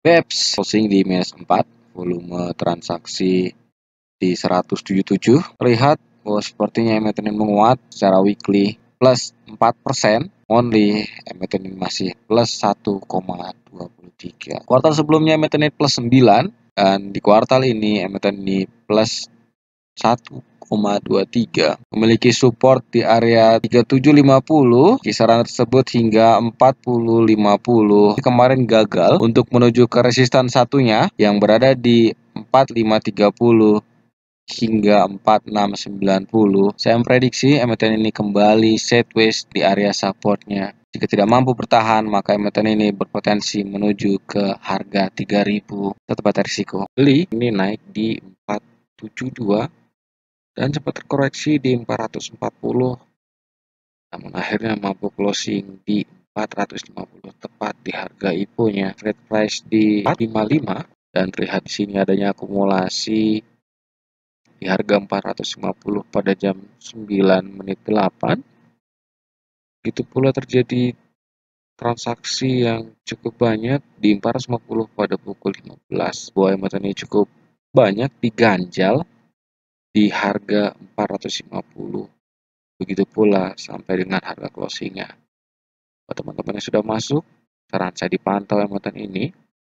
BEPS closing di minus 4, volume transaksi di 177. Terlihat bahwa sepertinya emiten ini menguat secara weekly plus 4%. Monthly emiten ini masih plus 1,23. Kuartal sebelumnya emiten ini plus 9, dan di kuartal ini emiten ini plus 1,23. Memiliki support di area 3750, kisaran tersebut hingga 4050. Kemarin gagal untuk menuju ke resistan satunya yang berada di 4530 hingga 4690. Saya memprediksi emiten ini kembali sideways di area supportnya. Jika tidak mampu bertahan, maka emiten ini berpotensi menuju ke harga 3000. Tetap ada risiko beli. Ini naik di 472 dan sempat terkoreksi di 440, namun akhirnya mampu closing di 450, tepat di harga IPO-nya. Trade price di 455, dan terlihat di sini adanya akumulasi di harga 450 pada jam 9:08. Begitu pula terjadi transaksi yang cukup banyak di 450 pada pukul 15. Bahwa emiten ini cukup banyak diganjal di harga 450. Begitu pula sampai dengan harga closingnya. Buat teman-teman yang sudah masuk, saran saya dipantau emiten ini.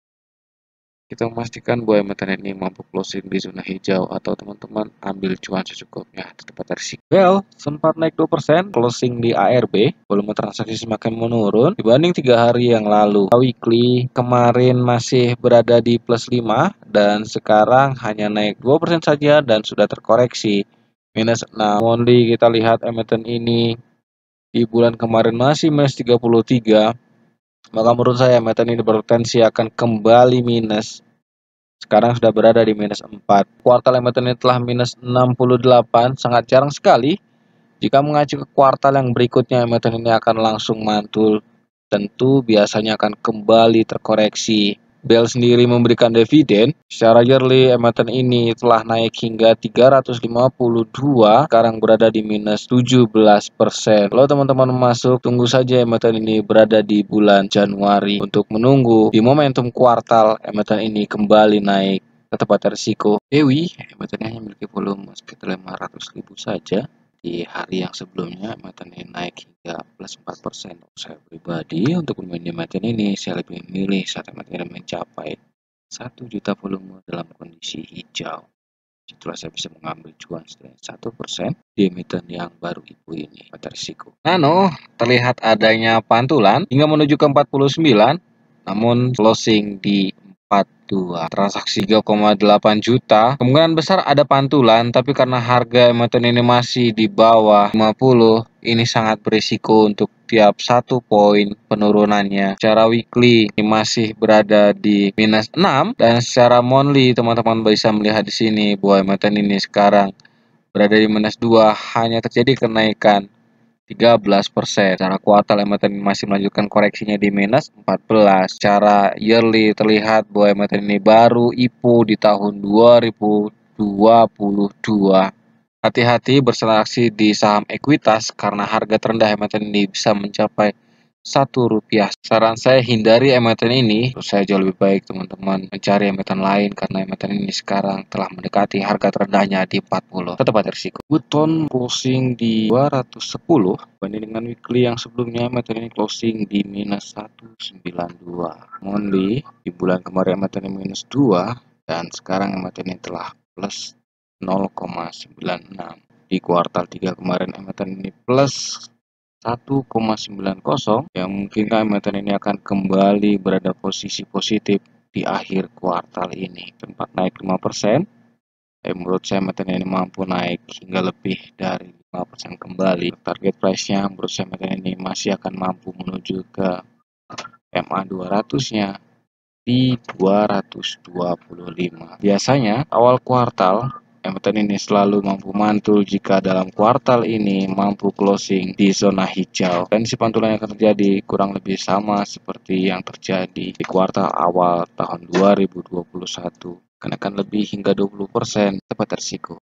Kita memastikan bahwa emiten ini mampu closing di zona hijau, atau teman-teman ambil cuan secukupnya. Tetap risiko. Well, sempat naik 2%, closing di ARB, volume transaksi semakin menurun dibanding 3 hari yang lalu. Weekly kemarin masih berada di plus 5, dan sekarang hanya naik 2% saja dan sudah terkoreksi minus 6. Monthly kita lihat emiten ini di bulan kemarin masih minus 33. Maka menurut saya emiten ini berpotensi akan kembali minus. Sekarang sudah berada di minus 4. Kuartal emiten ini telah minus 68, sangat jarang sekali. Jika mengacu ke kuartal yang berikutnya, emiten ini akan langsung mantul. Tentu biasanya akan kembali terkoreksi. BEL sendiri memberikan dividen. Secara yearly, emiten ini telah naik hingga 352, sekarang berada di minus 17%. Kalau teman-teman masuk, tunggu saja emiten ini berada di bulan Januari untuk menunggu di momentum kuartal emiten ini kembali naik. Tetap ada risiko. Dewi, emiten hanya memiliki volume sekitar 500.000 saja. Di hari yang sebelumnya emiten ini naik hingga plus 4%. Saya pribadi untuk bermain di emiten ini, saya lebih memilih saat emiten ini mencapai 1 juta volume dalam kondisi hijau. Setelah saya bisa mengambil cuan setidaknya 1% di emiten yang baru IPO ini. Pada risiko. Nano, terlihat adanya pantulan hingga menuju ke 49, namun closing di 42, transaksi 3,8 juta. Kemungkinan besar ada pantulan, tapi karena harga emiten ini masih di bawah 50, ini sangat berisiko untuk tiap 1 poin penurunannya. Secara weekly ini masih berada di minus 6, dan secara monthly teman-teman bisa melihat di sini bahwa emiten ini sekarang berada di minus 2, hanya terjadi kenaikan 13%. Secara kuartal emiten masih melanjutkan koreksinya di minus 14. Secara yearly terlihat bahwa emiten ini baru IPO di tahun 2022. Hati-hati bertransaksi di saham ekuitas karena harga terendah emiten ini bisa mencapai Rp1. Saran saya hindari emiten ini. Terus saya jauh lebih baik teman-teman mencari emiten lain karena emiten ini sekarang telah mendekati harga terendahnya di 40. Tetap ada risiko. Buton closing di 210 banding dengan weekly yang sebelumnya emiten ini closing di minus 192. Monthly di bulan kemarin emiten ini minus 2, dan sekarang emiten ini telah plus 0,96. Di kuartal 3 kemarin emiten ini plus 1,90, yang mungkin emiten ini akan kembali berada posisi positif di akhir kuartal ini. Tempat naik 5%, menurut saya emiten ini mampu naik hingga lebih dari 5% kembali. Target price-nya menurut saya emiten ini masih akan mampu menuju ke MA 200-nya di 225. Biasanya awal kuartal emiten ini selalu mampu mantul jika dalam kuartal ini mampu closing di zona hijau. Tendensi pantulan yang akan terjadi kurang lebih sama seperti yang terjadi di kuartal awal tahun 2021. Kenaikan lebih hingga 20%, tepat risiko.